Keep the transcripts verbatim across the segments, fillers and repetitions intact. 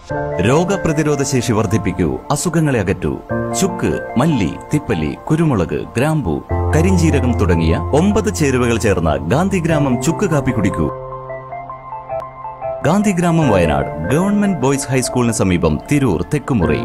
രോഗപ്രതിരോധ ശേഷി വർദ്ധിപ്പിക്കൂ, അസുഖങ്ങളെ അകറ്റൂ. ചുക്ക്, മല്ലി, തിപ്പല്ലി, കുരുമുളക്, ഗ്രാമ്പു, കരിഞ്ജീരകം തുടങ്ങിയ ഒമ്പത് ചേരുവകൾ ചേർന്ന ഗാന്ധിഗ്രാമം ചുക്ക് കാപ്പി കുടിക്കൂ. ഗാന്ധിഗ്രാമം, വയനാട്, ഗവൺമെന്റ് ബോയ്സ് ഹൈസ്കൂളിന് സമീപം, തിരൂർ, തെക്കുമുറി.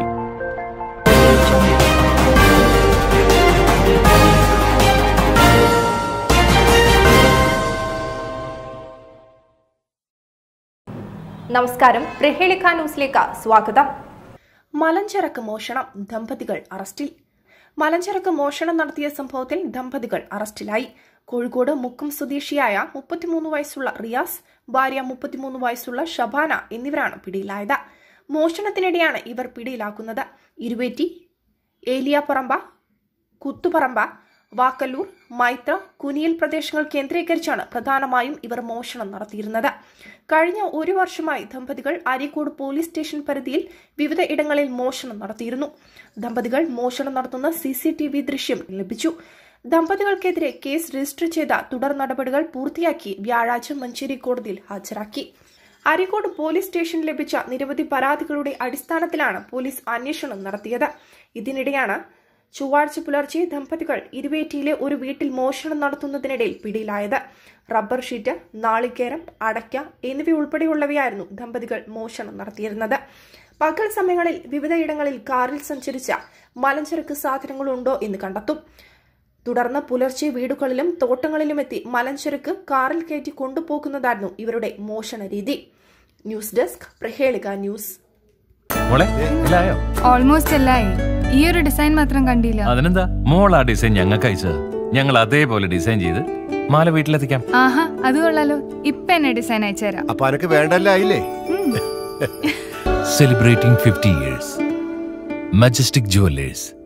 നമസ്കാരം, പ്രഹേളിക ന്യൂസിലേക്ക് സ്വാഗതം. മലഞ്ചരക്ക് മോഷണം, ദമ്പതികൾ അറസ്റ്റിൽ. മലഞ്ചരക്ക് മോഷണം നടത്തിയ സംഭവത്തിൽ ദമ്പതികൾ അറസ്റ്റിലായി. കോഴിക്കോട് മുക്കം സ്വദേശിയായ മുപ്പത്തിമൂന്ന് വയസ്സുള്ള റിയാസ്, ഭാര്യ മുപ്പത്തിമൂന്ന് വയസ്സുള്ള ഷബാന എന്നിവരാണ് പിടിയിലായത്. മോഷണത്തിനിടെയാണ് ഇവർ പിടിയിലാക്കുന്നത്. ഇരുവേറ്റി, ഏലിയാപ്പറമ്പ, കുത്തുപറമ്പ, വാക്കല്ലൂർ, മൈത്ര, കുനിയിൽ പ്രദേശങ്ങൾ കേന്ദ്രീകരിച്ചാണ് പ്രധാനമായും ഇവർ മോഷണം നടത്തിയിരുന്നത്. കഴിഞ്ഞ ഒരു വർഷമായി ദമ്പതികൾ അരീക്കോട് പോലീസ് സ്റ്റേഷൻ പരിധിയിൽ വിവിധ ഇടങ്ങളിൽ മോഷണം നടത്തിയിരുന്നു. ദമ്പതികൾ മോഷണം നടത്തുന്ന സി സി ടി വി ദൃശ്യം ലഭിച്ചു. ദമ്പതികൾക്കെതിരെ കേസ് രജിസ്റ്റർ ചെയ്ത തുടർ നടപടികൾ പൂർത്തിയാക്കി വ്യാഴാഴ്ച മഞ്ചേരി കോടതിയിൽ ഹാജരാക്കി. അരീക്കോട് പോലീസ് സ്റ്റേഷനിൽ ലഭിച്ച നിരവധി പരാതികളുടെ അടിസ്ഥാനത്തിലാണ് പോലീസ് അന്വേഷണം നടത്തിയത്. ഇതിനിടെയാണ് ചൊവ്വാഴ്ച പുലർച്ചെ ദമ്പതികൾ ഇരുവേറ്റിയിലെ ഒരു വീട്ടിൽ മോഷണം നടത്തുന്നതിനിടയിൽ പിടിയിലായത്. റബ്ബർ ഷീറ്റ്, നാളികേരം, അടയ്ക്ക എന്നിവയുൾപ്പെടെയുള്ളവയായിരുന്നു ദമ്പതികൾ മോഷണം നടത്തിയിരുന്നത്. പകൽ സമയങ്ങളിൽ വിവിധയിടങ്ങളിൽ കാറിൽ സഞ്ചരിച്ച മലഞ്ചരക്ക് സാധനങ്ങളുണ്ടോ എന്ന് കണ്ടെത്തും. തുടർന്ന് പുലർച്ചെ വീടുകളിലും തോട്ടങ്ങളിലുമെത്തി മലഞ്ചരക്ക് കാറിൽ കയറ്റി കൊണ്ടുപോകുന്നതായിരുന്നു ഇവരുടെ മോഷണ രീതി. News desk, Prahelika news. Almost എല്ലായി. ഈ ഒരു ഡിസൈൻ മാത്രം കണ്ടില്ല. അതിനെന്താ, മോൾ ആ ഡിസൈൻ ഞങ്ങൾക്ക് അയച്ചത്. ഞങ്ങൾ അതേപോലെ ഡിസൈൻ ചെയ്ത് മാല വീട്ടിലെത്തിക്കാം. ആഹാ, അത് കൊള്ളാലോ. ഇപ്പൊ എന്നെ ഡിസൈൻ അയച്ചുതരാം. അപ്പൊ അനക്ക് വേണ്ടല്ലേ? Celebrating fifty years, majestic jewellers.